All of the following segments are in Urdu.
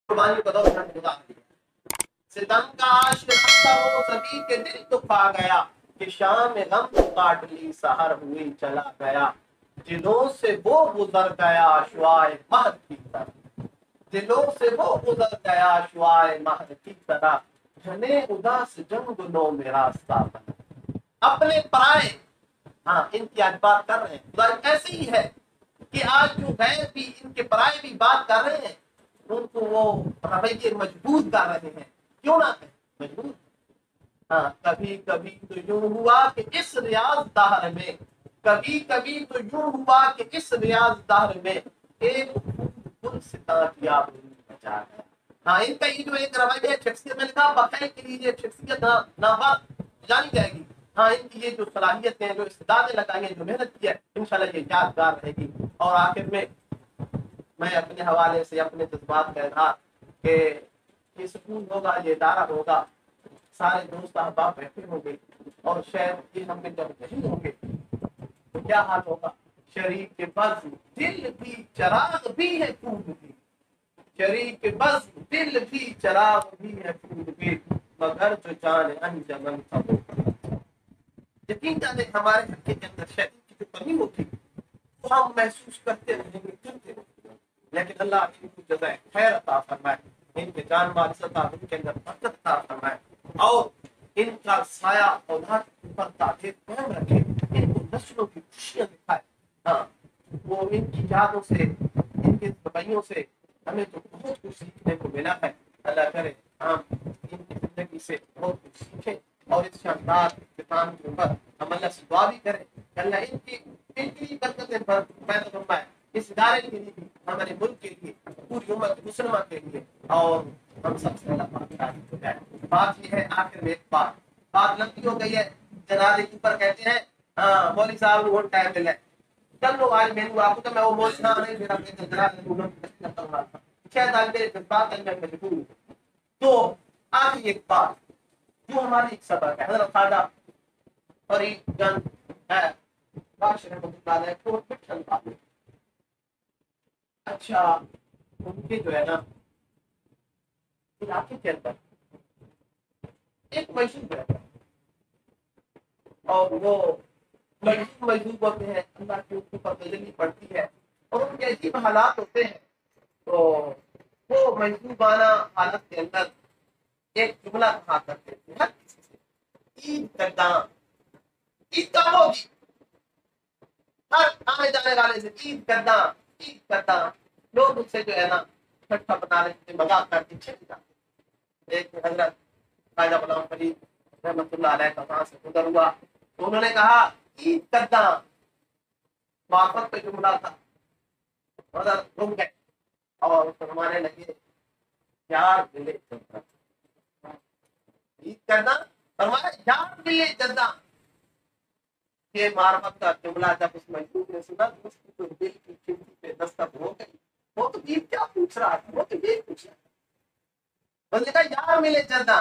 قربانی کو دو خدا ستم کا آشنا وہ سبھی کے دل تو کھا گیا کہ شام غم کو کاٹ لی سحر ہوئی چلا گیا دلوں سے وہ گزر گیا شعائے مہر کی طرح دلوں سے وہ گزر گیا شعائے مہر کی طرح جنے اداس جنگ نو میں راستہ بنا اپنے پرائے ہاں ان کی آج بات کر رہے ہیں خدا ایسے ہی ہے کہ آج جو غیر بھی ان کے پرائے بھی بات کر رہے ہیں ان کو وہ رویے مجبور کر رہے ہیں کیوں نہ کہیں مجبور ہاں کبھی کبھی تو یوں ہوا کہ اس ریاض دہر میں کبھی کبھی تو یوں ہوا کہ اس ریاض دہر میں ایک گل ستا کیا بچا گیا ہاں ان کا یہ جو ایک رویہ شخصیت میں نے کہا بقائے کے لیے شخصیت نہ جانی جائے گی ہاں ان کی یہ جو صلاحیت ہے جو استعدادیں لگائی ہیں جو محنت کی ہے انشاءاللہ یہ یادگار رہے گی اور آخر میں اپنے حوالے سے اپنے جذبات کا اظہار کہ یہ سکون ہوگا یہ ادارہ ہوگا سارے دوست احباب بیٹھے ہوں گے اور شاید یہ ہم میں جب نہیں ہوں گے تو کیا حال ہوگا شریک کے بز دل بھی چراغ بھی ہے خون بھی شریک کے بز دل بھی چراغ بھی ہے خون بھی مگر جو جان انجمن تھا وہ یقین جانے ہمارے حق کے اندر شیطان کی جو کمی ہوتی وہ ہم محسوس کرتے رہیں گے کرتے رہیں گے لیکن اللہ ان کو جزائے خیر عطا فرمائے ان کے جان مال عطا ان کے اندر برکت عطا فرمائے اور ان کا سایہ اولاد کے اوپر تاثیر قائم رکھے ان کو نسلوں کی خوشیاں دکھائے ہاں وہ ان کی یادوں سے ان کے رویوں سے ہمیں تو بہت کچھ سیکھنے کو ملا ہے اللہ کرے ہم ان کی زندگی سے بہت کچھ سیکھیں اور اس شاندار اختتام کے اوپر ہم اللہ سے دعا بھی کریں کہ اللہ ان کی برکتیں پیدا فرمائے اس ادارے کے لیے ہمارے ملک کے لیے پوری امت مسلمہ کے لیے اور ہم سب سے اللہ پاک ہو جائے بات یہ ہے آخر میں ایک بات لمبی ہو گئی ہے جنازے کے اوپر کہتے ہیں ہاں مولوی صاحب کو بہت ٹائم ملا ہے چل لو آج میں آپ کو میں وہ مولوی صاحب نہیں میرا جنازے کرتا ہوں شاید آج میرے جذبات میں مجبور ہوں تو آخر ایک بات جو ہماری ایک سبق ہے حضرت خواجہ فرید گنج ہے باش رحمۃ اللہ علیہ کو مٹھن والے اچھا ان کے جو ہے نا علاقے کے اندر ایک مشہور رہتا ہے اور وہ مجذوب ہوتے ہیں اللہ کی ان پر تجلی پڑتی ہے اور ان کے عجیب حالات ہوتے ہیں تو وہ مجذوبانہ حالت کے اندر ایک جملہ کہا کرتے تھے ہر کسی سے عید کرداں عید کا ہوگی ہر آنے جانے والے سے عید کرداں لوگ اس سے جو ہے نا ٹھٹا بنا رہے تھے مذاق کرتے چلے جاتے ایک حضرت خواجہ غلام فرید رحمۃ اللہ علیہ کا وہاں سے گزر ہوا تو انہوں نے کہا عید کرداں معرفت پہ جملہ تھا حضرت رک گئے اور فرمانے لگے یار ملے عید کرداں فرمایا یار ملے جداں یہ معرفت کا جملہ جب اس مجذوب نے سنا تو اس کی تو دل کی کھڑکی پہ دستک ہو گئی وہ تو عید کیا پوچھ رہا تھا وہ تو یہی پوچھ رہا تھا بس نے کہا یار ملے جداں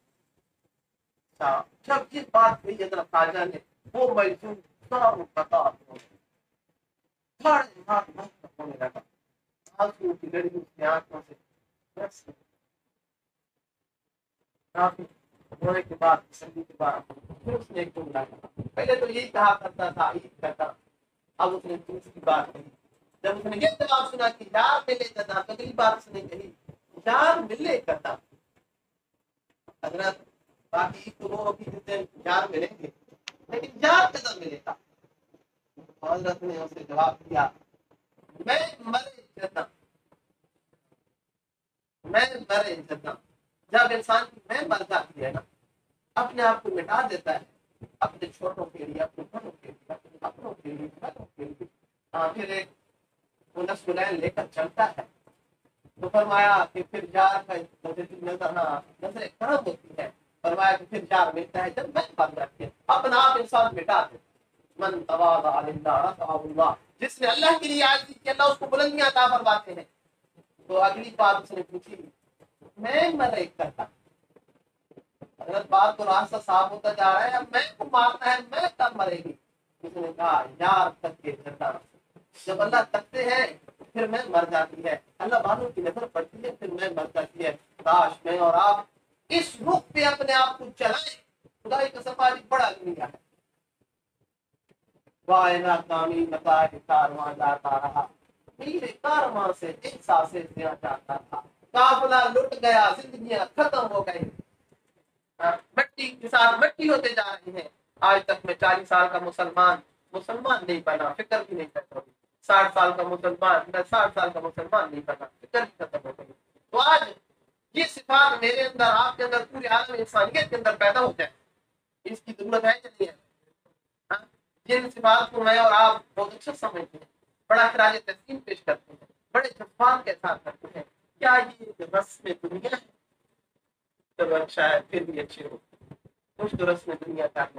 جب یہ بات ہوئی حضرت خواجہ نے وہ مجذوب ساروں قطار ہونے لگا آنسو کی لڑی اس کی آنکھوں سے ہونے کے بعد تسلی کے بعد پھر اس نے ایک جملہ کہا پہلے تو یہی کہا کرتا تھا عید کرتا اب اس نے دوسری بات کہی جب اس نے یہ جواب سنا کہ یار ملے کرتا تو اگلی بات اس نے کہی یار ملے کرتا حضرت باقی تو وہ ابھی جس دن یار ملیں گے لیکن یار کیسا ملے گا حضرت نے اسے جواب دیا میں مرے جتنا جب انسان کی میں مر جاتی ہے نا اپنے آپ کو مٹا دیتا ہے اپنے چھوٹوں کے لیے اپنے بڑوں کے لیے اپنے اپنوں کے لیے بڑوں کے لیے پھر ایک نسلین لے کر چلتا ہے تو فرمایا کہ پھر یار کا نظر کہاں ہوتی ہے فرمایا کہ پھر یار ملتا ہے جب میں مر جاتی ہے اپنا آپ انسان مٹا دیتا من تواضع للہ رفعہ اللہ جس نے اللہ کے لیے عاجزی کی اللہ اس کو بلندیاں عطا فرماتے ہیں تو اگلی بات اس نے پوچھی میں مرے کرتا حضرت بات تو راستہ صاف ہوتا جا رہا ہے اب میں کو مارنا ہے میں کب مرے گی اس نے کہا یار تک کے جب اللہ تکتے ہیں پھر میں مر جاتی ہے، اللہ والوں کی نظر پڑتی ہے پھر میں مر جاتی ہے۔ کاش میں اور آپ اس رخ پہ اپنے آپ کو چلائیں۔ خدا کی قسم آج بڑا دنیا ہے، وائنا کامی متاع کارواں جاتا رہا، میرے کارواں سے ایک سانسیں دیا جاتا تھا، قافلہ لٹ گیا زندگیاں ختم ہو گئی، مٹی کے ساتھ مٹی ہوتے جا رہی ہیں۔ آج تک میں 40 سال کا مسلمان نہیں بنا، فکر بھی نہیں کرتا ہوں۔ 60 سال کا مسلمان، میں 60 سال کا مسلمان نہیں بنا، فکر بھی ختم ہو گئی۔ تو آج یہ صفات میرے اندر، آپ کے اندر، پورے عالم انسانیت کے اندر پیدا ہو جائے، اس کی ضرورت ہے کہ نہیں ہے؟ ہاں؟ جن صفات کو میں اور آپ بہت اچھا سمجھتے ہیں، بڑا خراج تحسین پیش کرتے ہیں، بڑے جذبات کے ساتھ کرتے ہیں، کیا یہ رسم دنیا ہے؟ تو شاید پھر بھی اچھے ہو کچھ تو رسم دنیا کرنے،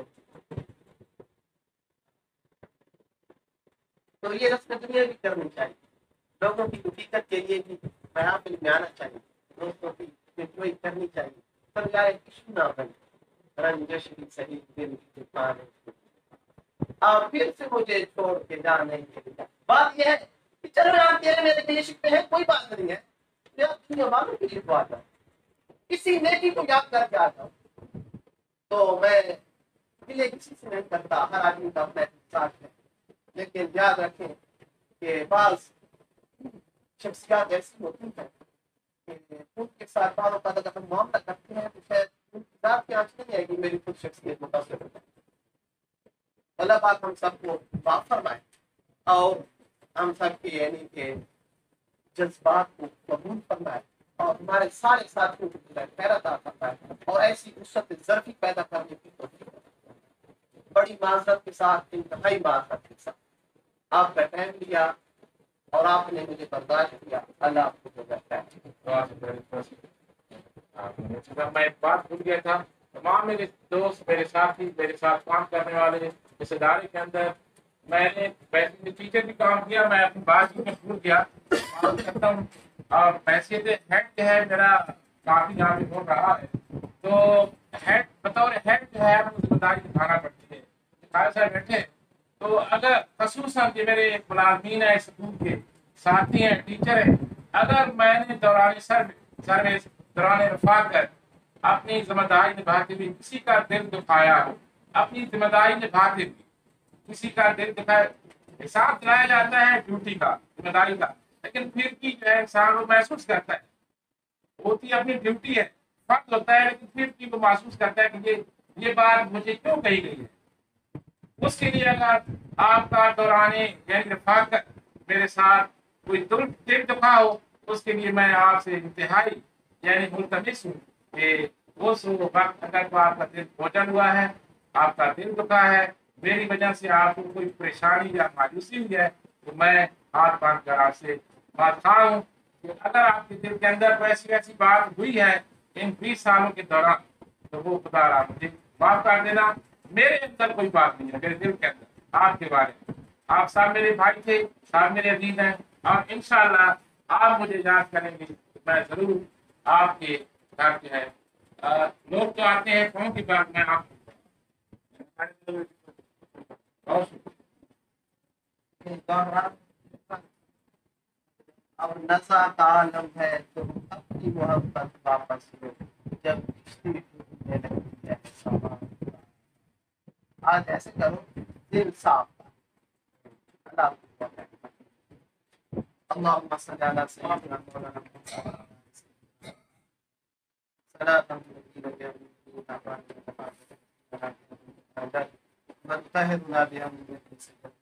تو یہ رسم دنیا بھی کرنی چاہیے، لوگوں کی حقیقت کے لیے بھی محافل میں آنا چاہیے، دوستوں کی انجوائے کرنی چاہیے، پر لائے کشو نہ بنے، رنجش بھی صحیح دل کی طوفان ہے، اور پھر سے مجھے چھوڑ کے جانے کے لیے۔ بات یہ ہے کہ چلو آپ تیرے میرے دل شکتے ہیں، کوئی بات نہیں ہے، یا دنیا والوں کے لیے تو آ جاؤ، کسی نیکی کو یاد کر کے آ جاؤ۔ تو میں دلے کسی سے نہیں کرتا، ہر آدمی کا اپنا ساتھ ہے، لیکن یاد رکھیں کہ بعض شخصیات ایسی ہوتی ہیں کہ ان کے ساتھ بعض اوقات اگر ہم معاملہ کرتے ہیں تو شاید ان کی ذات کی آنچ نہیں آئے گی، میری خود شخصیت متاثر ہو جائے۔ اللہ پاک ہم سب کو معاف فرمائے اور ہم سب کے یعنی کہ جذبات کو قبول فرمائے اور ہمارے سارے ساتھیوں کو خیر عطا فرمائے اور ایسی وسعت ظرفی پیدا کرنے کی توفیق عطا فرمائے۔ بڑی معذرت کے ساتھ، انتہائی معذرت کے ساتھ آپ کا ٹائم لیا اور آپ نے مجھے برداشت کیا، اللہ آپ کو جزائے خیر۔ میں ایک بات بھول گیا تھا، تمام میرے دوست، میرے ساتھی، میرے ساتھ کام کرنے والے اس ادارے کے اندر، میں نے ویسے ٹیچر بھی کام کیا، میں اپنی بات میں بھول گیا کام کرتا ہوں، اور پیسے ہیڈ جو ہے میرا کافی یہاں پہ ہو رہا ہے، تو ہیڈ بطور ہیڈ جو ہے وہ ذمہ داری نبھانا پڑتی ہے۔ خالد صاحب بیٹھے، تو اگر خصوصاً جو میرے ملازمین ہیں اسکول کے، ساتھی ہیں، ٹیچر ہیں، اگر میں نے سروس دوران رفاقت اپنی ذمہ داری نبھاتے ہوئے کسی کا دل دکھایا ہو، اپنی ذمہ داری نبھاتے ہوئے کسی کا دل دکھایا، حساب دلایا جاتا ہے ڈیوٹی کا، ذمہ داری کا، لیکن پھر کی جو ہے انسان وہ محسوس کرتا ہے، ہوتی اپنی ڈیوٹی ہے، فرض ہوتا ہے، لیکن پھر کی وہ محسوس کرتا ہے کہ یہ بات مجھے کیوں کہی گئی ہے۔ اس کے لیے اگر آپ کا دوران یعنی رفاقت میرے ساتھ کوئی دل دکھا ہو، اس کے لیے میں آپ سے انتہائی یعنی ملتمس ہوں کہ اس وقت اگر کو آپ کا دل بوجھل ہوا ہے، آپ کا دل دکھا ہے، میری وجہ سے آپ کو کوئی پریشانی یا مایوسی ہوئی ہے، تو میں ہاتھ باندھ کر آپ سے بات کھا ہوں کہ اگر آپ کے دل کے اندر ایسی بات ہوئی ہے ان 20 سالوں کے دوران، تو وہ خدا آپ مجھے معاف کر دینا۔ میرے اندر کوئی بات نہیں ہے، میرے دل کے اندر آپ کے بارے میں، آپ سب میرے بھائی تھے، سب میرے عزیز ہیں، اور انشاءاللہ آپ مجھے یاد کریں گے، میں ضرور آپ کے گھر جو ہے لوگ تو آتے ہیں قوم کی بات میں آپ اور نشہ کا عالم ہے تو اپنی محبت واپس لو جب کشتی ڈوبنے لگتی ہے سامان۔ آج ایسے کرو دل صاف، اللہ آپ کو بہت ہے۔ اللہم صلی علی سیدنا مولانا محمد صلاۃ منتهرنا بأمر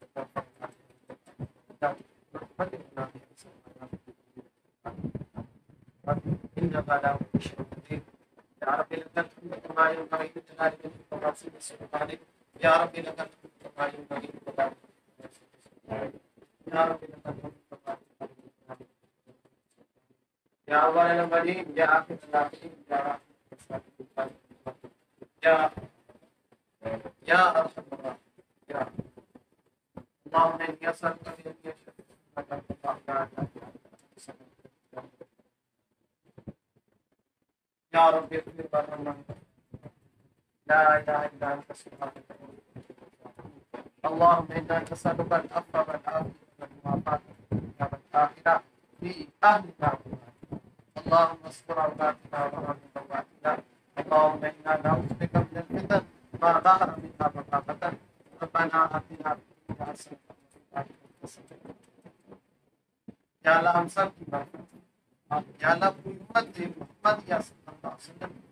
إنك على كل شيء قدير يا رب لك الحمد كما ينبغي لجلال وجهك وعظيم سلطانك يا رب لك الحمد كما ينبغي لجلال وجهك يا رب لك الحمد كما ينبغي لجلال وجهك يا أول الأولين يا آخر الآخرين يا رحمة يا أرحم الراحمين يا اللهم إني أسألك أن يا رب اغفر وارحمنا لا إله إلا أنت سبحانك اللهم إنا نسألك العفو والعافية والمعافاة الآخرة في أهلنا اللهم استر عوراتنا وآمن رواتنا اللهم إنا نعوذ بك من الفتن ما ظهر منها وما بطن ربنا آتنا في الدنيا حسنة وفي الآخرة حسنة یا اللہ ہم سب کی مغفرت یا اللہ پوری امت محمد یا صلی اللہ علیہ وسلم کی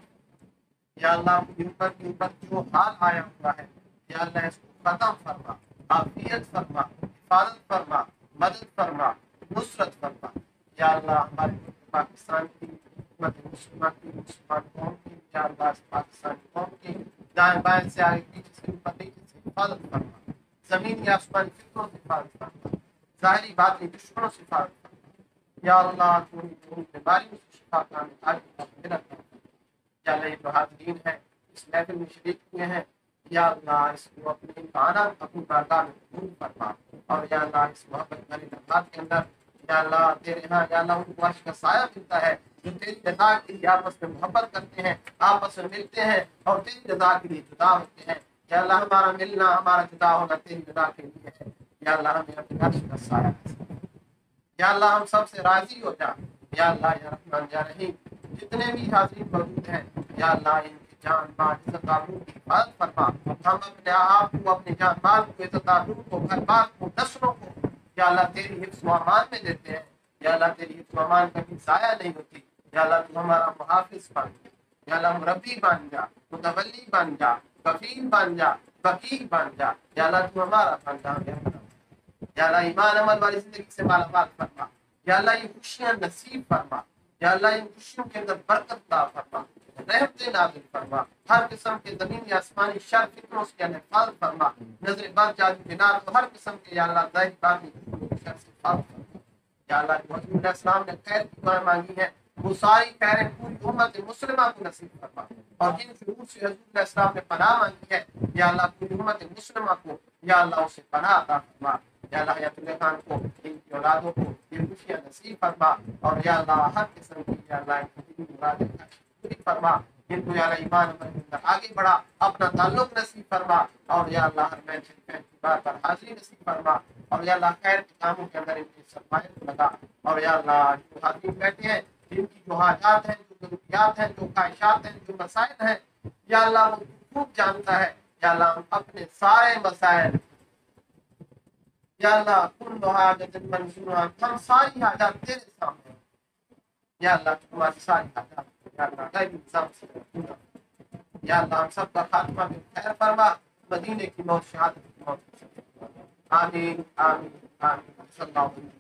مغفرت یا اللہ پوری امت کی امت جو حال آیا ہوا ہے یا اللہ اس کو ختم فرما عافیت فرما حفاظت فرما مدد فرما نصرت فرما یا اللہ ہمارے پاکستان کی امت مسلمہ کی مسلمان قوم کی یا اللہ اس پاکستانی قوم کی دائیں بائیں سے آگے پیچھے سے اوپر نیچے سے حفاظت فرما زمین یا آسمانی فکروں سے حفاظت فرما ظاہری بات نہیں دشمنوں سے حفاظت فرما یا اللہ تمہیں جو بیماریوں سے شفا کرانے آگے میرا یا اللہ یہ جو حاضرین ہیں اس محفل میں شریک ہوئے ہیں یا اللہ اس کو اپنے امتحانات اپنی بارگاہ میں قبول فرما اور یا اللہ اس محبت بھری لمحات کے اندر یا اللہ تیرے ہاں یا اللہ ان کو عرش کا سایہ ملتا ہے جو تیری رضا کے لیے آپس میں محبت کرتے ہیں آپس میں ملتے ہیں اور تیری رضا کے لیے جدا ہوتے ہیں یا اللہ ہمارا ملنا ہمارا جدا ہونا تیری رضا کے لیے ہے یا اللہ ہمیں اپنے عرش کا سایہ یا اللہ ہم سب سے راضی ہو جا یا اللہ یا رحمان یا رحیم جتنے بھی حاضرین موجود ہیں یا اللہ ان کی جان مال عزت آبرو کی حفاظت فرما ہم اپنے آپ کو اپنے جان مال کو عزت آبرو کو گھر بار کو نسلوں کو یا اللہ تیری حفظ و امان میں دیتے ہیں یا اللہ تیری حفظ و امان کبھی ضائع نہیں ہوتی یا اللہ تو ہمارا محافظ بن جا یا اللہ مربی بن جا متولی بن جا کفیل بن جا وکیل بن جا یا اللہ تو ہمارا بن جا یا اللہ ایمان عمل والی زندگی سے مالا مال فرما یا اللہ یہ خوشیاں نصیب فرما یا اللہ ان خوشیوں کے اندر برکت عطا فرما رحمت نازل فرما ہر قسم کے زمینی آسمانی شر فتنوں سے حفاظت فرما نظر بد جادو جنات تو ہر قسم کے یا اللہ ظاہری باطنی شر سے حفاظت فرما یا اللہ جو حضور علیہ السلام نے خیر کی دعائیں مانگی ہیں وہ ساری خیریں پوری امت مسلمہ کو نصیب فرما اور جن شرور سے حضور علیہ السلام نے پناہ مانگی ہے یا اللہ پوری امت مسلمہ کو یا اللہ اسے پناہ عطا فرما یا اللہ حیات اللہ خان کو ان کی اولادوں کو یہ خوشیاں نصیب فرما اور یا اللہ ہر قسم کی یا اللہ ان کی مرادیں پوری فرما جن کو یا اللہ ایمان عمل کے اندر آگے بڑھا اپنا تعلق نصیب فرما اور یا اللہ ہر محفل شریف کی بات پر حاضری نصیب فرما اور یا اللہ خیر کے کاموں کے اندر ان کی سرمایہ کو لگا اور یا اللہ جو حاضرین بیٹھے ہیں جن کی جو حاجات ہیں جو ضروریات ہیں جو خواہشات ہیں جو مسائل ہیں یا اللہ وہ خوب جانتا ہے یا اللہ ہم اپنے سارے مسائل یا اللہ کل حاجت منظورہ ہم ساری حاجات تیرے سامنے یا اللہ تمہاری ساری حاجات یا اللہ غیب انتظام سے پورا یا اللہ ہم سب کا خاتمہ میں خیر فرما مدینے کی موت شہادت کی موت آمین آمین آمین صلی اللہ علیہ وسلم